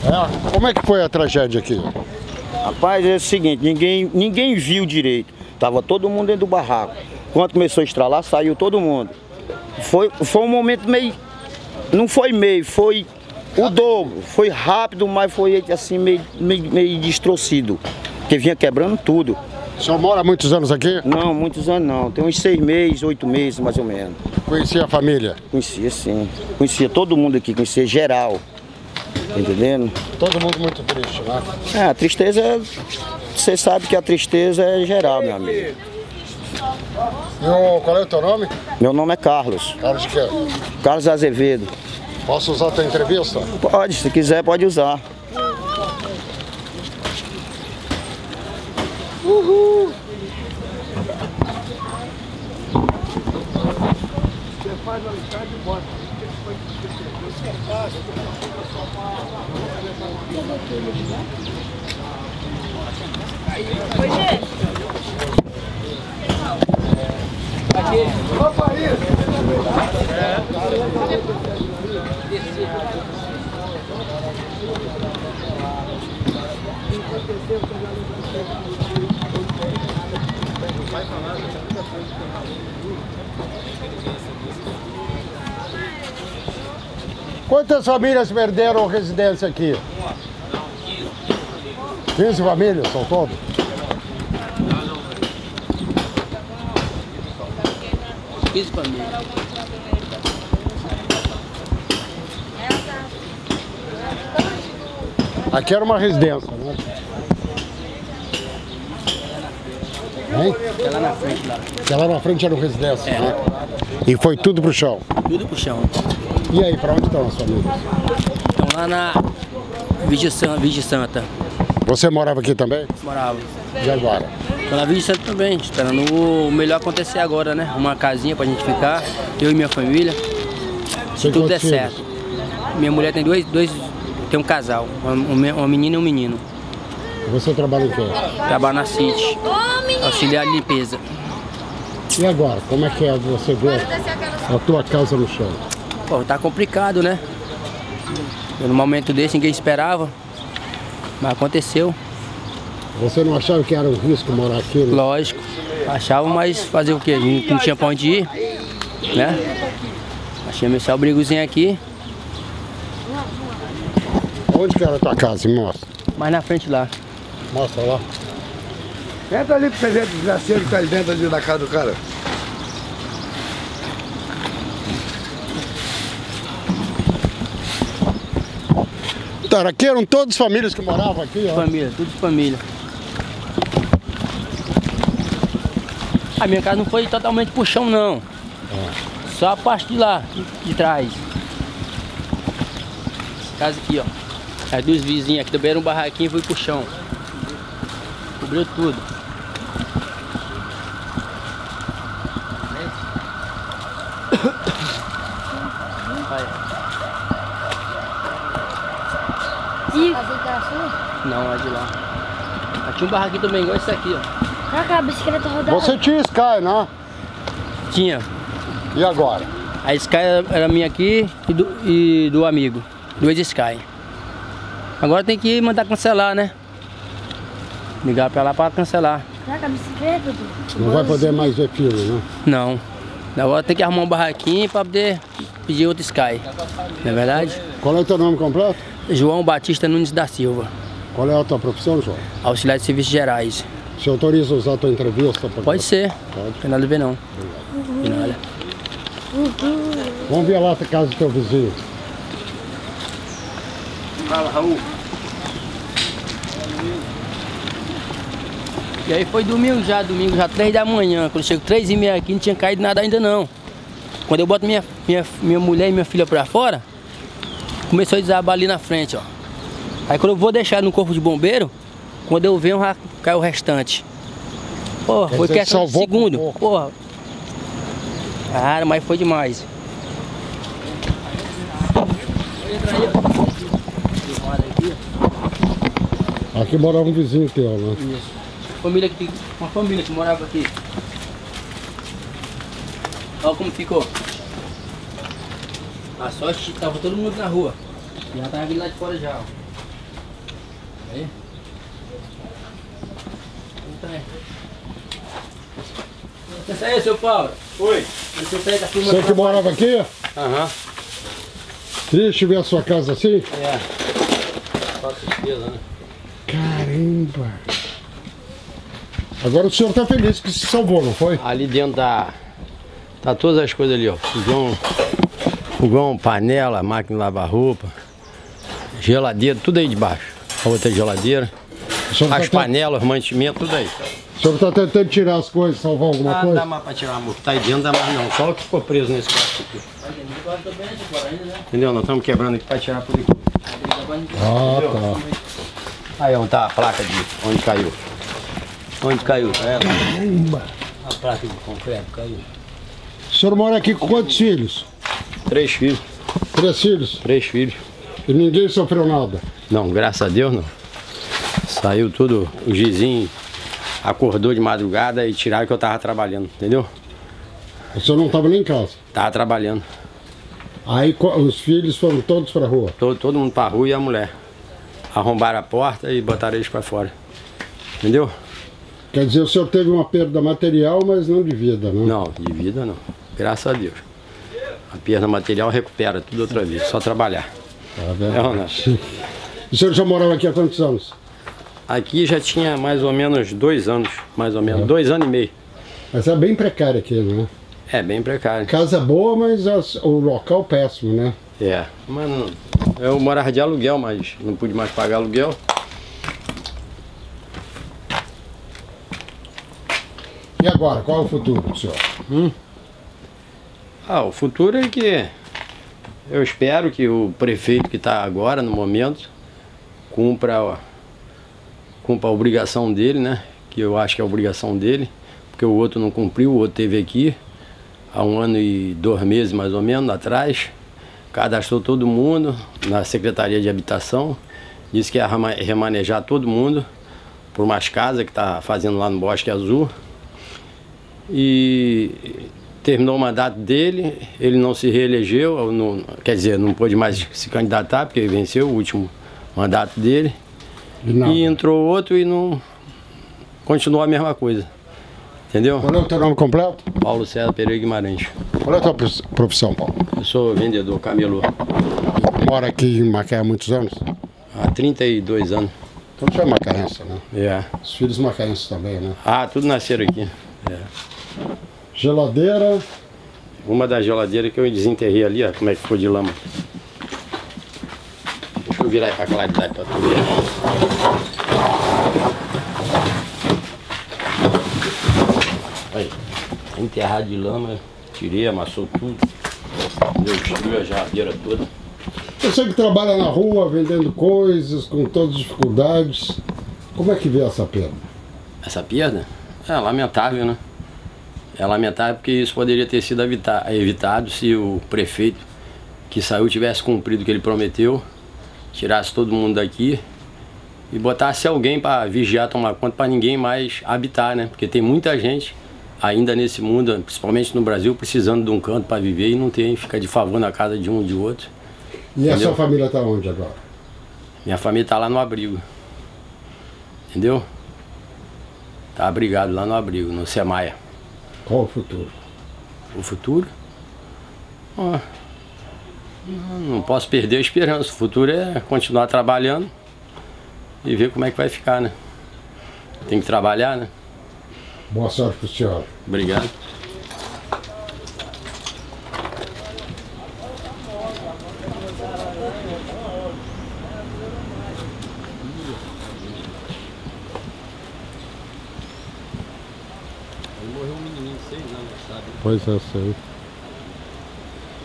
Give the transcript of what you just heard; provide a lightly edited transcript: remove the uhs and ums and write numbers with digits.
É? Como é que foi a tragédia aqui? Rapaz, é o seguinte, ninguém viu direito. Tava todo mundo dentro do barraco. Quando começou a estralar, saiu todo mundo. Foi um momento meio... Não foi meio, foi o dobro. Foi rápido, mas foi assim meio destrocido. Porque vinha quebrando tudo. O senhor mora há muitos anos aqui? Não, muitos anos não. Tem uns 6 meses, 8 meses mais ou menos. Conhecia a família? Conhecia sim. Conhecia todo mundo aqui, conhecia geral. Tá entendendo? Todo mundo muito triste, né? É, a tristeza, você sabe que a tristeza é geral, meu amigo. E qual é o teu nome? Meu nome é Carlos. Carlos de quê? Carlos Azevedo. Posso usar a tua entrevista? Pode, se quiser pode usar. Uhul! Você faz a listagem e bota. Oi, gente. Aqui. Opa, aí. Quantas famílias perderam residência aqui? 15 famílias, são todos? Aqui era uma residência, né? Hein? Aquela na frente lá. Aquela na frente era uma residência, né? E foi tudo pro chão? Tudo pro chão. E aí, pra onde estão as famílias? Estão lá na Virgem Santa. Você morava aqui também? Morava. E agora? Estou na Virgem Santa também, esperando o melhor acontecer agora, né? Uma casinha pra gente ficar, eu e minha família. Se tudo der certo. Minha mulher tem tem um casal, uma menina e um menino. Você trabalha em quê? Trabalho na City, auxiliar de limpeza. E agora, como é que é você ver a tua casa no chão? Pô, tá complicado, né? No momento desse ninguém esperava, mas aconteceu. Você não achava que era um risco morar aqui? Né? Lógico, achava, mas fazer o quê? A gente não tinha pra onde ir, né? Achei meu abrigozinho aqui. Onde que era a tua casa? Me mostra. Mais na frente lá. Mostra lá. Entra ali pra você ver o desgraceiro que tá ali dentro ali da casa do cara. Tá, aqui eram todas famílias que moravam aqui, ó. Família, tudo de família. A minha casa não foi totalmente pro chão, não. Só a parte de lá, de trás. Casa aqui, ó. As duas vizinhas aqui também era um barraquinho e foi pro chão. Cobriu tudo. Não, é de lá. Aqui tinha um barraquinho também, igual esse aqui, ó. Caraca, a bicicleta rodava. Você tinha Sky, né? Tinha. E agora? A Sky era minha aqui e do amigo. Duas Sky. Agora tem que mandar cancelar, né? Ligar pra lá pra cancelar. Caraca, a bicicleta. Não vai poder mais ver filme, né? Não. Agora tem que arrumar um barraquinho pra poder pedir outro Sky. Não é verdade? Qual é o teu nome completo? João Batista Nunes da Silva. Qual é a tua profissão, João? Auxiliar de Serviços Gerais. Você autoriza a usar a tua entrevista? Pode ser. Pode. Não tem nada a ver, não. Tem nada. Vamos ver lá a casa do teu vizinho. Fala, Raul. E aí foi domingo já 3 da manhã. Quando eu chego 3h30 aqui, não tinha caído nada ainda não. Quando eu boto minha mulher e minha filha pra fora, começou a desabar ali na frente, ó. Aí quando eu vou deixar no corpo de bombeiro, quando eu venho, já cai o restante. Porra, foi questão de segundo. Porra. Cara, mas foi demais. Aqui morava um vizinho teu, né? Isso. Uma família que morava aqui. Olha como ficou. A sorte tava todo mundo na rua. Já tava vindo lá de fora já, ó. Aí. Você aí, seu Paulo? Oi. Você que morava aqui? Aham. Triste ver a sua casa assim? É. Só tristeza, né? Caramba! Agora o senhor tá feliz que se salvou, não foi? Ali dentro tá todas as coisas ali, ó. Fogão, panela, máquina de lavar roupa, geladeira, tudo aí debaixo. A outra geladeira, as panelas, os mantimentos, tudo aí. O senhor tá tentando tirar as coisas, salvar alguma coisa? Não dá mais pra tirar, amor. Tá aí dentro, não dá mais não. Só o que ficou preso nesse quarto aqui. Entendeu? Nós estamos quebrando aqui pra tirar por aqui. Ah, tá. Aí onde tá a placa de onde caiu. Onde caiu, tá vendo? Caramba! A placa de concreto caiu. O senhor mora aqui com quantos filhos? 3 filhos. 3 filhos? 3 filhos. E ninguém sofreu nada? Não, graças a Deus não. Saiu tudo, o Gizinho acordou de madrugada e tiraram que eu tava trabalhando, entendeu? O senhor não estava nem em casa? Tava trabalhando. Aí os filhos foram todos pra rua? Todo mundo pra rua e a mulher. Arrombaram a porta e botaram eles pra fora. Entendeu? Quer dizer, o senhor teve uma perda material, mas não de vida, né? Não, de vida não. Graças a Deus. A perda material recupera tudo outra vez, só trabalhar. Tá vendo? É ou não? O senhor já morava aqui há quantos anos? Aqui já tinha mais ou menos 2 anos, mais ou menos, 2 anos e meio. Mas é bem precário aqui, né? É, bem precário. Casa boa, mas o local péssimo, né? É, mas não, eu morava de aluguel, mas não pude mais pagar aluguel. E agora, qual é o futuro do senhor? O futuro é que eu espero que o prefeito que está agora, no momento, cumpra a obrigação dele, né? Que eu acho que é a obrigação dele, porque o outro não cumpriu, o outro teve aqui há 1 ano e 2 meses mais ou menos atrás, cadastrou todo mundo na Secretaria de Habitação, disse que ia remanejar todo mundo por umas casas que está fazendo lá no Bosque Azul, e terminou o mandato dele, ele não se reelegeu, quer dizer, não pôde mais se candidatar porque ele venceu o último mandato dele, e entrou outro e não continuou a mesma coisa. Entendeu? Qual é o teu nome completo? Paulo César Pereira Guimarães. Qual é a tua profissão, Paulo? Eu sou vendedor, camelô. Mora aqui em Macaé há muitos anos? Há 32 anos. Então você é macaense, né? É. Os filhos macaenses também, né? Ah, tudo nasceram aqui. É. Geladeira. Uma das geladeiras que eu desenterrei ali, ó, como é que ficou de lama. Deixa eu virar aí pra claridade pra tu ver. Aí, enterrado de lama, tirei, amassou tudo. Destruiu a geladeira toda. Você que trabalha na rua, vendendo coisas, com todas as dificuldades, como é que vê essa perda? Essa perda? É lamentável, né? É lamentável porque isso poderia ter sido evitado se o prefeito que saiu tivesse cumprido o que ele prometeu, tirasse todo mundo daqui e botasse alguém para vigiar, tomar conta, para ninguém mais habitar, né? Porque tem muita gente ainda nesse mundo, principalmente no Brasil, precisando de um canto para viver e não tem, fica de favor na casa de um ou de outro. E entendeu? A sua família está onde agora? Minha família está lá no abrigo. Entendeu? Tá abrigado lá no abrigo, no Semaia. Qual o futuro? O futuro? Não posso perder a esperança. O futuro é continuar trabalhando e ver como é que vai ficar, né? Tem que trabalhar, né? Boa sorte pro senhor. Obrigado. Morreu um menininho de 6 anos, sabe? Pois é, sei.